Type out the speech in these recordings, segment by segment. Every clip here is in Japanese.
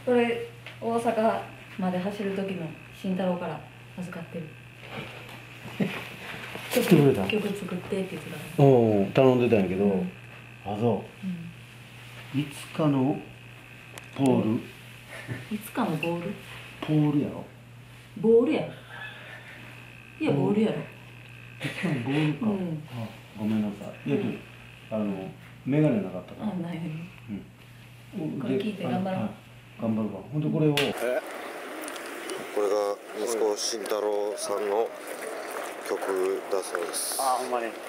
これ大阪まで走る時の慎太郎から預かってる。 作ってくれた。 曲作ってって言ってた。 おお、頼んでたんやけど、 うん、 あ、そう。いつかのポール。 いつかのボール。 ポールやろ。 ボールやろ。いや、ボールやろ。 いつかのボールか。 うん、 あ、ごめんなさい。メガネなかったから。 あ、ない。 うん。 これ聞いて頑張ろう。 頑張るわ。ほんでこれを。これが息子慎太郎さんの曲だそうです。 あ、ほんまに。はい。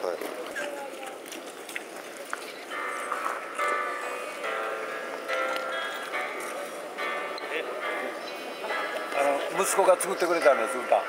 息子が作ってくれたんです、歌。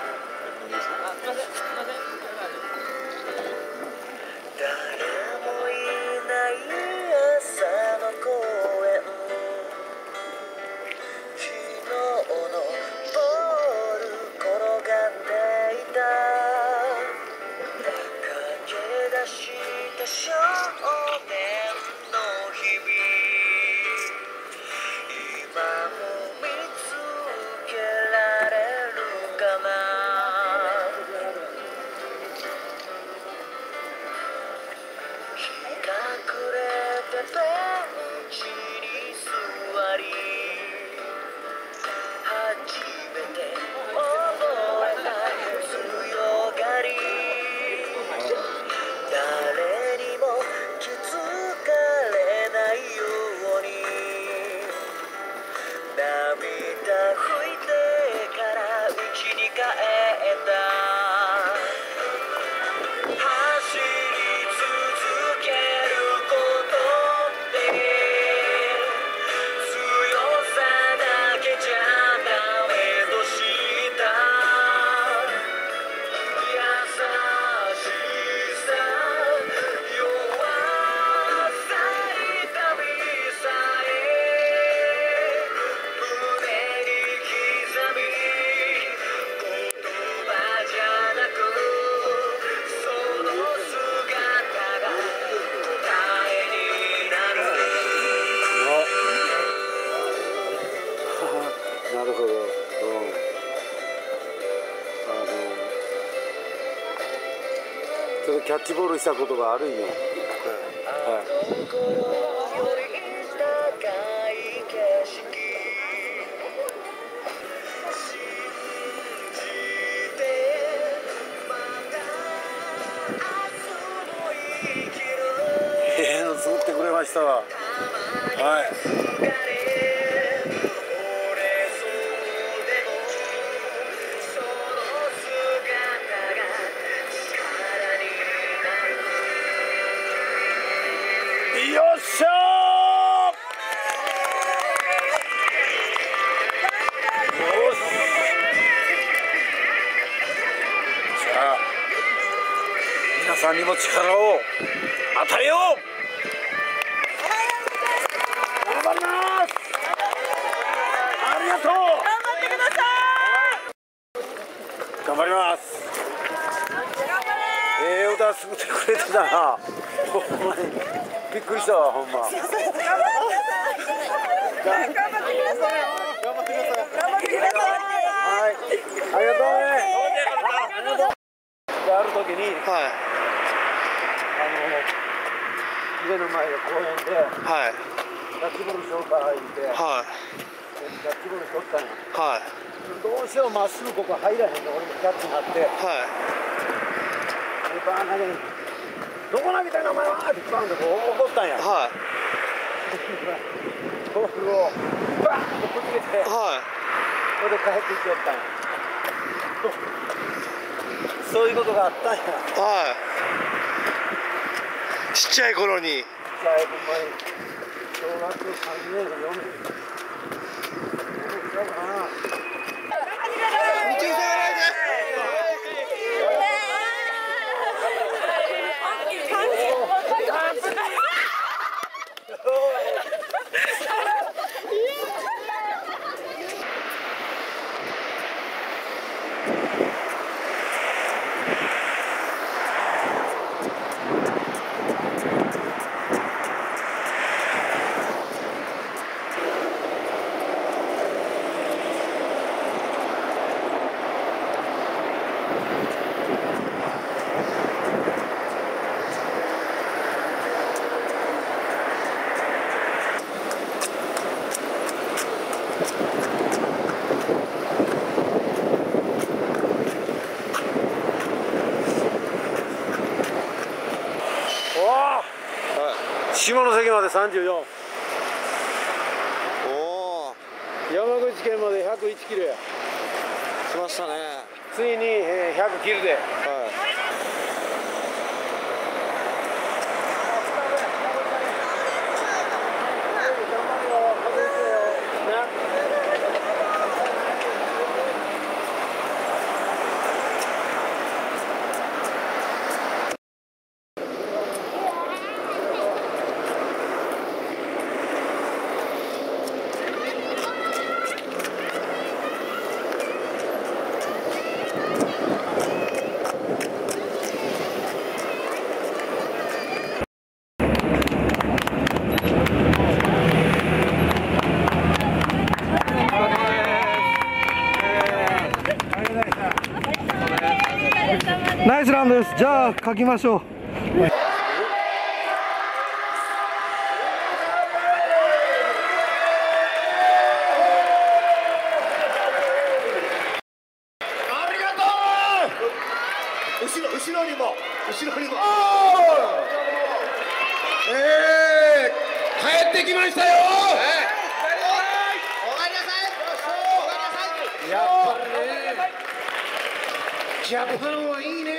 なるほど。ちょっとキャッチボールしたことがあるんよ。はい。作ってくれましたわ。はい。よっしゃー。よし。じゃあ皆さんにも力を与えよう。頑張ります。ありがとう。頑張ってください。頑張ります。歌作ってくれてたな。ほんまにびっくりしたわ、ほんま。頑張ってください。頑張ってください。頑張ってください。はい、ありがとうね。ある時に、はい、家の前の公園で、はい、キャッチボールしようか言って、はい、キャッチボールしとったんや。はい。どうしてもまっすぐここ入らへんの、俺もキャッチになって。はい。バーン投げに。どこ投げたんお前はってバンとこう怒ったんや。はい。ボールをバーンとぶつけて、はい。それで帰っていきよったんや。そういうことがあったんや。はい。ちっちゃい頃に。ちっちゃいほんまに小学3年か4年。どうかな。 下関まで34。 おお。 山口県まで101キロや。 来ましたね。 ついに100キロで。はい。ナイスランです。じゃあ書きましょう。 後ろにも帰ってきましたよ。やっぱりね、ジャパンはいいね。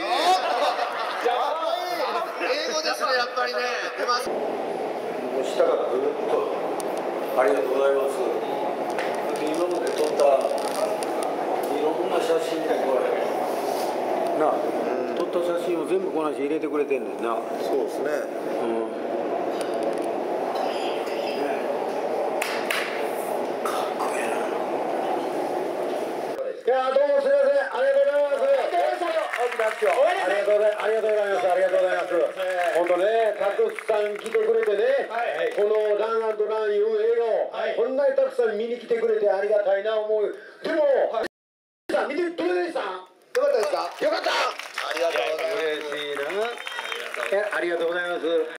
英語ですね、やっぱりね。出ます。 もう下がぐるっとありがとうございます。今まで撮ったいろんな写真でこれな、撮った写真を全部この人入れてくれてんねんな。 そうですね。 いや、どうもすみません、ありがとうございます。ありがとうございます。ありがとうございます。本当ね、たくさん来てくれてね、このラン&ランいう映画をこんなにたくさん見に来てくれてありがたいな思う。でも、さん見てどうでした？よかったですか？よかった。ありがとうございます。嬉しいな。ありがとうございます。